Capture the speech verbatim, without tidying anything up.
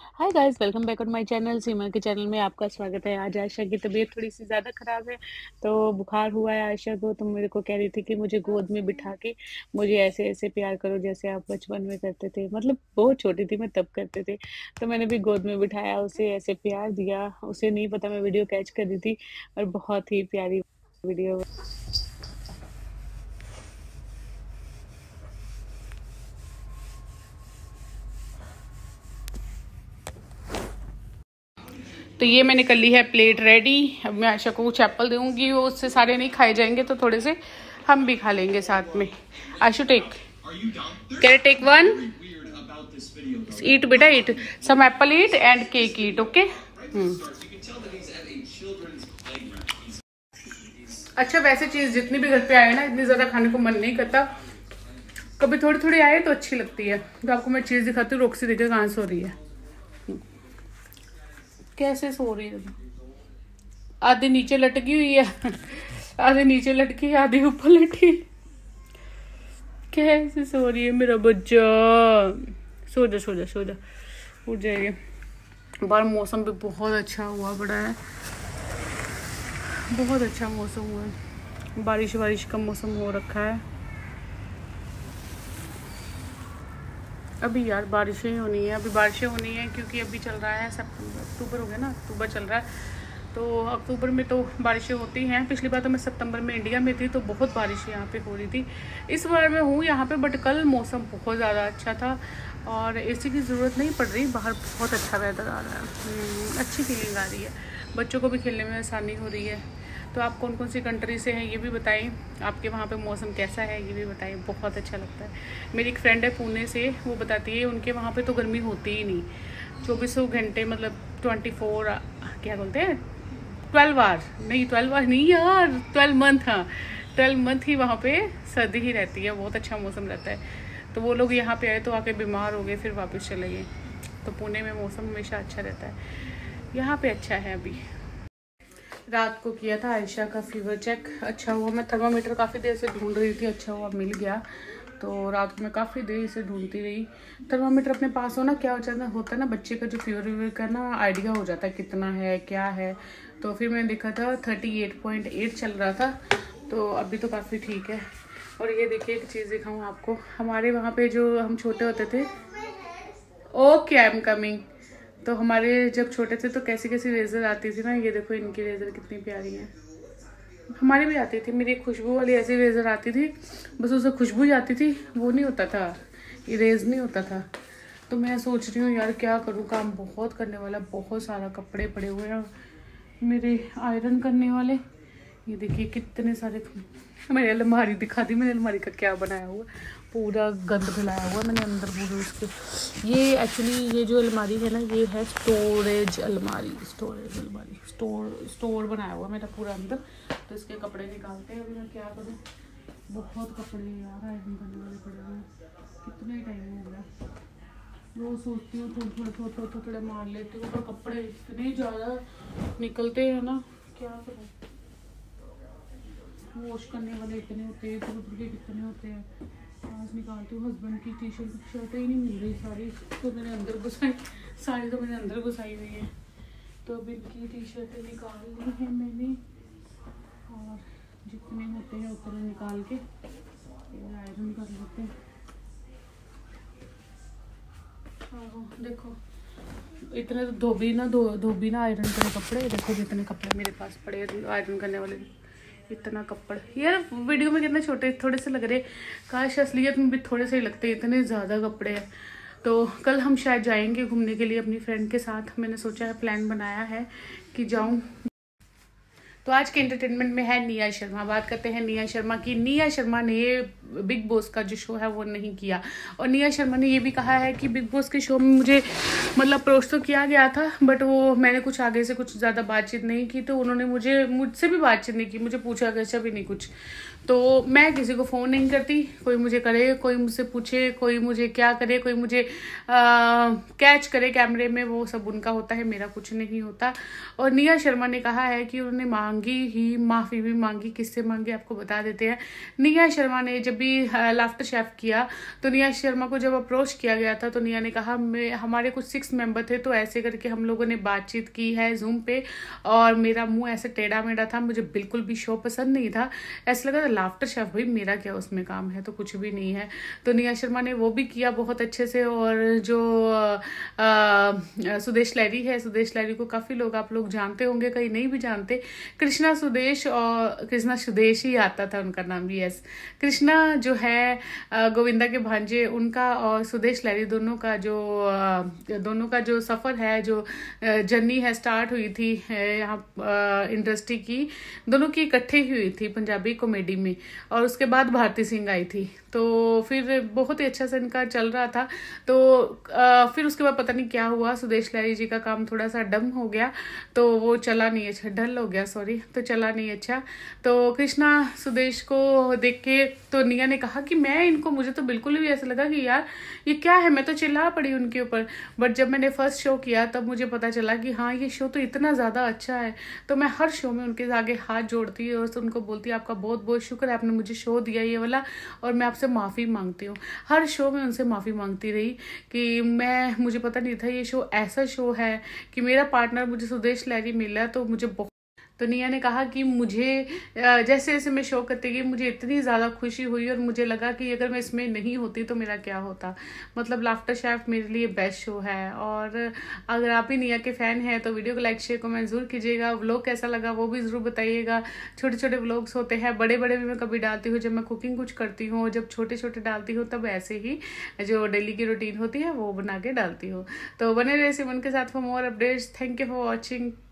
Hi guys, welcome back on my channel. Seema के channel में आपका स्वागत है। आज आयशा की तबीयत थोड़ी सी ज़्यादा ख़राब है, तो बुखार हुआ है आयशा को। तो मेरे को कह रही थी कि मुझे गोद में बिठा के मुझे ऐसे ऐसे प्यार करो जैसे आप बचपन में करते थे। मतलब बहुत छोटी थी मैं तब करते थे। तो मैंने भी गोद में बिठाया, उसे ऐसे प्यार दिया। उसे नहीं पता मैं वीडियो कैच कर रही थी, और बहुत ही प्यारी वीडियो। तो ये मैंने कर ली है प्लेट रेडी। अब मैं आयशा को कुछ एप्पल दूंगी, वो उससे सारे नहीं खाए जाएंगे तो थोड़े से हम भी खा लेंगे साथ में। Ayshu take, can take one, eat बेटा eat, some apple eat and cake eat, okay. अच्छा, वैसे चीज जितनी भी घर पे आए ना इतनी ज्यादा खाने को मन नहीं करता, कभी थोड़ी थोड़ी आए तो अच्छी लगती है। तो आपको मैं चीज दिखाती हूँ। रोक्सी देखिए कहाँ सो रही है, कैसे सो रही है। आधी नीचे लटकी हुई है, आधी नीचे लटकी, आधी ऊपर लटकी। कैसे सो रही है मेरा बच्चा। सो जा सो जा सो जा, उठ जाइए। बाहर मौसम भी बहुत अच्छा हुआ पड़ा है, बहुत अच्छा मौसम हुआ है। बारिश बारिश का मौसम हो रखा है अभी। यार बारिशें होनी है, अभी बारिशें होनी है क्योंकि अभी चल रहा है सितंबर, अक्टूबर हो गया ना, अक्टूबर चल रहा है। तो अक्टूबर में तो बारिशें होती हैं। पिछली बार तो मैं सितंबर में इंडिया में थी तो बहुत बारिश यहाँ पे हो रही थी। इस बार मैं हूँ यहाँ पे, बट कल मौसम बहुत ज़्यादा अच्छा था और एसी की ज़रूरत नहीं पड़ रही। बाहर बहुत अच्छा वेदर आ रहा है, अच्छी फीलिंग आ रही है। बच्चों को भी खेलने में आसानी हो रही है। तो आप कौन कौन सी कंट्री से हैं ये भी बताएं, आपके वहाँ पे मौसम कैसा है ये भी बताएं। बहुत अच्छा लगता है। मेरी एक फ्रेंड है पुणे से, वो बताती है उनके वहाँ पे तो गर्मी होती ही नहीं। चौबीसों घंटे मतलब ट्वेंटी फोर क्या बोलते हैं, ट्वेल्व आवर नहीं, ट्वेल्व आवर नहीं यार, ट्वेल्व मंथ, हाँ ट्वेल्व मंथ ही वहाँ पे सर्दी ही रहती है। बहुत अच्छा मौसम रहता है। तो वो लोग यहाँ पे आए तो आके बीमार हो गए, फिर वापस चले गए। तो पुणे में मौसम हमेशा अच्छा रहता है, यहाँ पे अच्छा है। अभी रात को किया था आयशा का फीवर चेक, अच्छा हुआ। मैं थर्मामीटर काफ़ी देर से ढूंढ रही थी, अच्छा हुआ मिल गया। तो रात को मैं काफ़ी देर से ढूंढती रही। थर्मामीटर अपने पास हो ना, क्या हो जाता होता है ना, बच्चे का जो फीवर वीवर का ना आइडिया हो जाता है कितना है क्या है। तो फिर मैंने देखा था थर्टी एट पॉइंट एट चल रहा था, तो अभी तो काफ़ी ठीक है। और ये देखिए एक चीज़ दिखाऊँ आपको, हमारे वहाँ पे जो हम छोटे होते थे, ओके आई एम कमिंग। तो हमारे जब छोटे थे तो कैसी कैसी रेजर आती थी ना, ये देखो इनकी रेजर कितनी प्यारी है। हमारी भी आती थी, मेरी खुशबू वाली ऐसी रेजर आती थी, बस उसे खुशबू ही आती थी, वो नहीं होता था, इरेज नहीं होता था। तो मैं सोच रही हूँ यार क्या करूँ, काम बहुत करने वाला, बहुत सारा कपड़े पड़े हुए हैं मेरे आयरन करने वाले। ये देखिए कितने सारे, मैंने अलमारी दिखा दी, मैंने अलमारी का क्या बनाया हुआ, पूरा गंद फैलाया हुआ मैंने अंदर पूरे उसके। ये एक्चुअली ये जो अलमारी है ना, ये है स्टोरेज अलमारी, स्टोरेज अलमारी, स्टोर स्टोर बनाया हुआ मेरा पूरा अंदर। तो इसके कपड़े निकालते हैं। अभी मैं क्या करूँ, बहुत कपड़े यार आयरन करने वाले पड़े हुए हैं, कितने टाइम हो गया। रोज सोचती हूँ थोड़े थोड़े थोड़े थोड़े थोड़े मार लेती हूँ, पर कपड़े इतने ज़्यादा निकलते हैं ना, क्या करूँ। वॉश करने वाले इतने होते हैं, इधर उधर के कितने होते हैं। आज निकालती हूँ, हस्बैंड की टी शर्ट शर्टें ही नहीं मिल रही सारी, तो मैंने अंदर घुसाई, सारी तो मैंने अंदर घुसाई हुई है। तो अब इनकी टी शर्टें निकाल ली हैं मैंने, और जितने होते हैं उतने निकाल के आयरन कर लेते हैं। हाँ देखो, इतने तो धोबी ना धो धोबी ना आयरन करे कपड़े। देखो जितने कपड़े मेरे पास पड़े आयरन करने वाले, इतना कपड़। यार वीडियो में कितने छोटे थोड़े से लग रहे, काश असलियत में भी थोड़े से ही लगते, इतने ज़्यादा कपड़े हैं। तो कल हम शायद जाएंगे घूमने के लिए अपनी फ्रेंड के साथ। मैंने सोचा है, प्लान बनाया है कि जाऊं। तो आज के एंटरटेनमेंट में है निया शर्मा। बात करते हैं निया शर्मा की। निया शर्मा ने बिग बॉस का जो शो है वो नहीं किया, और निया शर्मा ने ये भी कहा है कि बिग बॉस के शो में मुझे मतलब अप्रोच तो किया गया था, बट वो मैंने कुछ आगे से कुछ ज़्यादा बातचीत नहीं की। तो उन्होंने मुझे मुझसे भी बातचीत नहीं की, मुझे पूछा कैसा भी नहीं कुछ। तो मैं किसी को फ़ोन नहीं करती, कोई मुझे करे, कोई मुझसे पूछे, कोई मुझे क्या करे, कोई मुझे आ, कैच करे कैमरे में, वो सब उनका होता है, मेरा कुछ नहीं होता। और निया शर्मा ने कहा है कि उन्होंने मांगी ही माफ़ी भी मांगी, किससे मांगी आपको बता देते हैं। निया शर्मा ने जब अभी लाफ्टर शेफ किया तो निया शर्मा को जब अप्रोच किया गया था तो निया ने कहा मैं हमारे कुछ सिक्स मेंबर थे तो ऐसे करके हम लोगों ने बातचीत की है जूम पे, और मेरा मुंह ऐसे टेढ़ा मेढ़ा था, मुझे बिल्कुल भी शो पसंद नहीं था। ऐसा लगा था लाफ्टर शेफ भाई मेरा क्या उसमें काम है, तो कुछ भी नहीं है। तो निया शर्मा ने वो भी किया बहुत अच्छे से। और जो आ, आ, सुदेश लहरी है, सुदेश लहरी को काफ़ी लोग आप लोग जानते होंगे, कहीं नहीं भी जानते। कृष्णा सुदेश और कृष्णा सुदेश ही आता था उनका नाम भी। यस, कृष्णा जो है गोविंदा के भांजे, उनका और सुदेश लहरी दोनों का जो दोनों का जो सफ़र है, जो जर्नी है स्टार्ट हुई थी यहाँ इंडस्ट्री की, दोनों की इकट्ठे ही हुई थी पंजाबी कॉमेडी में। और उसके बाद भारती सिंह आई थी, तो फिर बहुत ही अच्छा से इनका चल रहा था। तो आ, फिर उसके बाद पता नहीं क्या हुआ, सुदेश लहरी जी का काम थोड़ा सा डम हो गया, तो वो चला नहीं अच्छा, डल हो गया सॉरी, तो चला नहीं अच्छा। तो कृष्णा सुदेश को देख के तो निया ने कहा कि मैं इनको, मुझे तो बिल्कुल भी ऐसा लगा कि यार ये क्या है, मैं तो चिल्ला पड़ी उनके ऊपर। बट जब मैंने फर्स्ट शो किया तब मुझे पता चला कि हाँ ये शो तो इतना ज़्यादा अच्छा है। तो मैं हर शो में उनके आगे हाथ जोड़ती और उनको बोलती आपका बहुत बहुत शुक्र है, आपने मुझे शो दिया ये वाला, और मैं आपसे माफ़ी मांगती हूँ। हर शो में उनसे माफ़ी मांगती रही कि मैं, मुझे पता नहीं था ये शो ऐसा शो है कि मेरा पार्टनर मुझे सुदेश लहरी मिला, तो मुझे बहुत। तो निया ने कहा कि मुझे जैसे जैसे मैं शो करती गई मुझे इतनी ज़्यादा खुशी हुई और मुझे लगा कि अगर मैं इसमें नहीं होती तो मेरा क्या होता। मतलब लाफ्टर शेफ मेरे लिए बेस्ट शो है। और अगर आप ही निया के फ़ैन हैं तो वीडियो को लाइक शेयर कमेंट ज़रूर कीजिएगा। व्लॉग कैसा लगा वो भी ज़रूर बताइएगा। छोटे छोटे व्लॉग्स होते हैं, बड़े बड़े भी मैं कभी डालती हूँ जब मैं कुकिंग कुछ करती हूँ, जब छोटे छोटे डालती हूँ तब ऐसे ही जो डेली की रूटीन होती है वो बना के डालती हूँ। तो बने रहे सिमन के साथ for more updates. Thank you for watching.